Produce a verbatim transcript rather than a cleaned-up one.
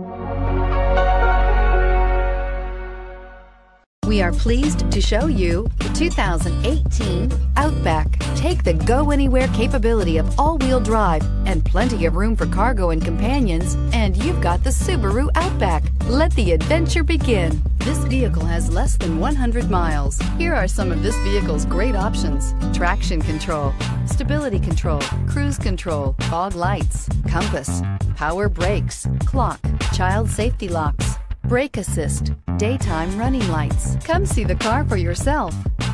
We are pleased to show you the two thousand eighteen Outback. Take the go-anywhere capability of all-wheel drive and plenty of room for cargo and companions, and you've got the Subaru Outback. Let the adventure begin. This vehicle has less than one hundred miles. Here are some of this vehicle's great options: traction control, stability control, cruise control, fog lights, compass, power brakes, clock, child safety locks, brake assist, daytime running lights. Come see the car for yourself.